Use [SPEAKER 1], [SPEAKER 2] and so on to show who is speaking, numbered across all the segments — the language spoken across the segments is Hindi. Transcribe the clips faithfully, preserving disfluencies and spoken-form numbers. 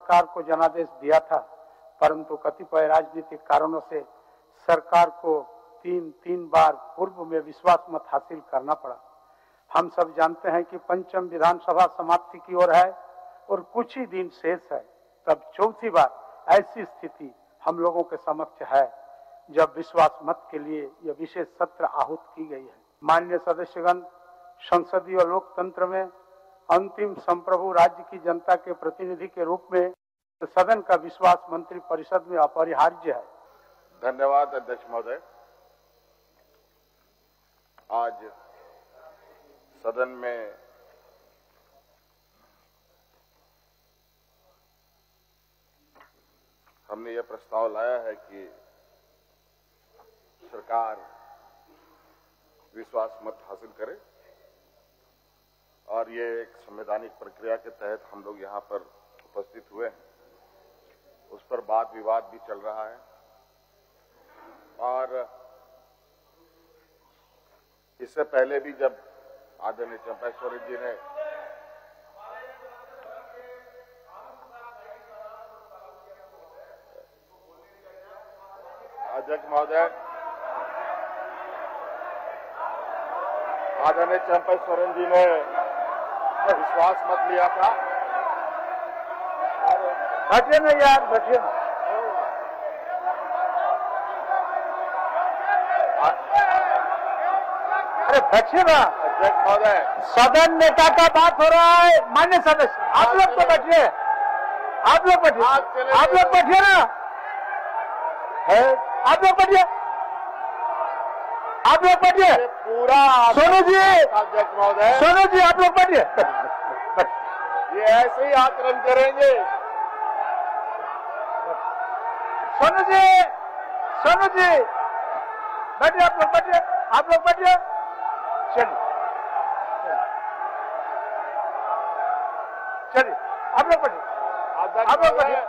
[SPEAKER 1] सरकार को जनादेश दिया था, परंतु कतिपय राजनीतिक कारणों से सरकार को तीन तीन बार पूर्व में विश्वास मत हासिल करना पड़ा। हम सब जानते हैं कि पंचम विधानसभा समाप्ति की ओर है और कुछ ही दिन शेष है। तब चौथी बार ऐसी स्थिति हम लोगों के समक्ष है जब विश्वास मत के लिए यह विशेष सत्र आहूत की गई है। माननीय सदस्यगण, संसदीय लोकतंत्र में अंतिम संप्रभु राज्य की जनता के प्रतिनिधि के रूप में सदन का विश्वास मंत्री परिषद में अपरिहार्य है।
[SPEAKER 2] धन्यवाद अध्यक्ष महोदय। आज सदन में हमने यह प्रस्ताव लाया है कि सरकार विश्वास मत हासिल करे और ये एक संवैधानिक प्रक्रिया के तहत हम लोग यहाँ पर उपस्थित हुए हैं। उस पर वाद विवाद भी चल रहा है और इससे पहले भी जब आदरणीय चंपेश्वर जी ने अध्यक्ष महोदय आदरणीय चंपेश्वर जी ने विश्वास मत लिया था।
[SPEAKER 1] बैठिए ना यार, बैठिए ना। अरे बैठिए ना
[SPEAKER 2] अध्यक्ष महोदय,
[SPEAKER 1] सदन नेता का बात हो रहा है। मान्य सदस्य, आप लोग तो बैठिए, आप लोग बैठिए, आप लोग बैठिए ना, आप लोग बैठिए, आप लोग बैठिए।
[SPEAKER 2] पूरा
[SPEAKER 1] सोनू जी,
[SPEAKER 2] अध्यक्ष महोदय,
[SPEAKER 1] सोनू जी आप लोग बैठिए।
[SPEAKER 2] ये ऐसे ही आचरण करेंगे।
[SPEAKER 1] सोनू जी, सोनू जी बैठिए, आप लोग बैठिए, आप लोग बैठिए। चलिए चलिए, आप लोग बैठिए, आप लोग बैठिए,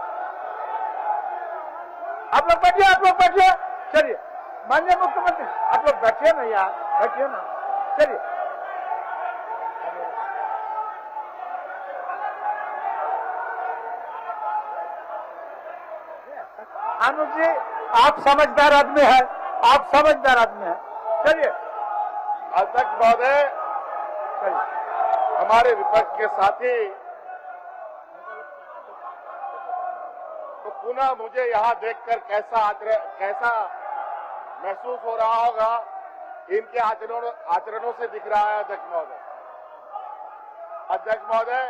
[SPEAKER 1] आप लोग बैठिए, आप लोग बैठिए। चलिए माननीय मुख्यमंत्री, आप लोग बैठिए ना यार, बैठिए ना। चलिए अनुज जी, आप समझदार आदमी है, आप समझदार आदमी है। चलिए
[SPEAKER 2] अध्यक्ष महोदय, हमारे विपक्ष के साथी तो पुनः मुझे यहाँ देखकर कैसा आचरण कैसा महसूस हो रहा होगा, इनके आचरणों आचरणों से दिख रहा है। अध्यक्ष महोदय अध्यक्ष महोदय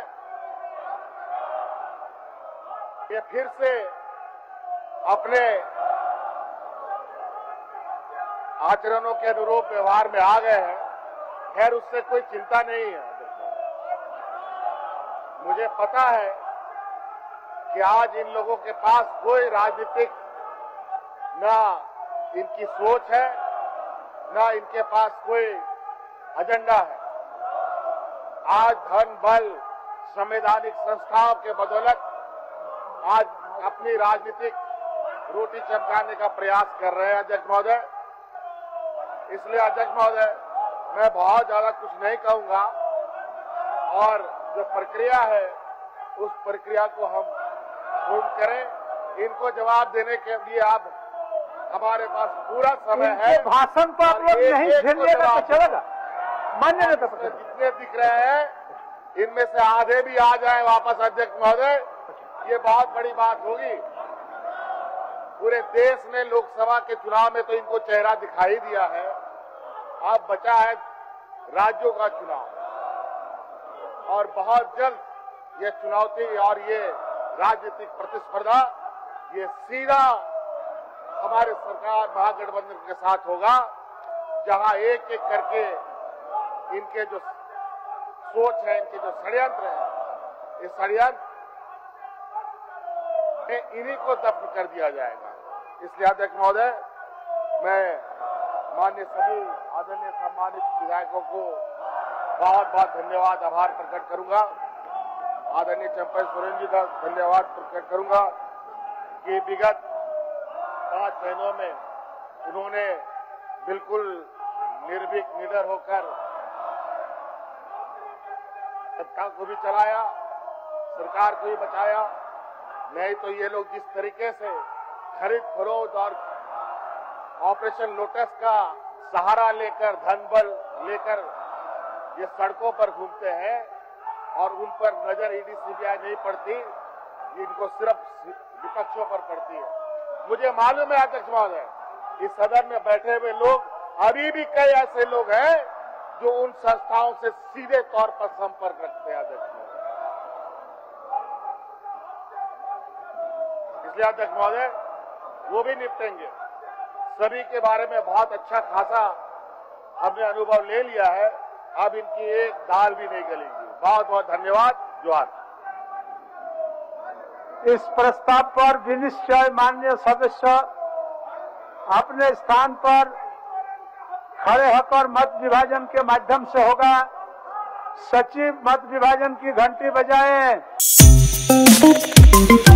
[SPEAKER 2] ये फिर से अपने आचरणों के अनुरूप व्यवहार में आ गए हैं। खैर, उससे कोई चिंता नहीं है। मुझे पता है कि आज इन लोगों के पास कोई राजनीतिक ना इनकी सोच है, ना इनके पास कोई एजेंडा है। आज धन बल संवैधानिक संस्थाओं के बदौलत आज अपनी राजनीतिक रोटी चमकाने का प्रयास कर रहे हैं। अध्यक्ष महोदय, इसलिए अध्यक्ष महोदय मैं बहुत ज्यादा कुछ नहीं कहूंगा और जो प्रक्रिया है उस प्रक्रिया को हम पूर्ण करें। इनको जवाब देने के लिए आप हमारे पास पूरा समय है।
[SPEAKER 1] भाषण को आप लोग नहीं झेलिएगा तो चलेगा। मान्य नेता
[SPEAKER 2] जितने दिख रहे हैं इनमें से आधे भी आ जाए वापस। अध्यक्ष महोदय, ये बहुत बड़ी बात होगी। पूरे देश ने लोकसभा के चुनाव में तो इनको चेहरा दिखाई दिया है, अब बचा है राज्यों का चुनाव और बहुत जल्द ये चुनौती और ये राजनीतिक प्रतिस्पर्धा ये सीधा हमारे सरकार महागठबंधन के साथ होगा, जहां एक एक करके इनके जो सोच है, इनके जो षड्यंत्र है, इस षड्यंत्र इन्हीं को दफन कर दिया जाएगा। इसलिए अध्यक्ष महोदय, मैं माननीय सभी आदरणीय सम्मानित विधायकों को बहुत बहुत धन्यवाद आभार प्रकट करूंगा। आदरणीय चंपेश्वर जी का धन्यवाद प्रकट करूंगा कि विगत पांच महीनों में उन्होंने बिल्कुल निर्भीक निडर होकर सत्ता को भी चलाया, सरकार को भी बचाया, नहीं तो ये लोग जिस तरीके से खरीद फरोख्त और ऑपरेशन लोटस का सहारा लेकर धन बल लेकर ये सड़कों पर घूमते हैं और उन पर नजर ईडी सीबीआई नहीं पड़ती, इनको सिर्फ विपक्षों पर पड़ती है। मुझे मालूम है अध्यक्ष महोदय, इस सदन में बैठे हुए लोग अभी भी कई ऐसे लोग हैं जो उन संस्थाओं से सीधे तौर पर संपर्क रखते हैं अध्यक्ष महोदय। इसलिए अध्यक्ष महोदय वो भी निपटेंगे। सभी के बारे में बहुत अच्छा खासा हमने अनुभव ले लिया है, अब इनकी एक दाल भी नहीं गलेगी। बहुत बहुत धन्यवाद। जोहार।
[SPEAKER 1] इस प्रस्ताव पर विनिश्चय माननीय सदस्य अपने स्थान पर खड़े होकर मत विभाजन के माध्यम से होगा। सचिव मत विभाजन की घंटी बजाएं।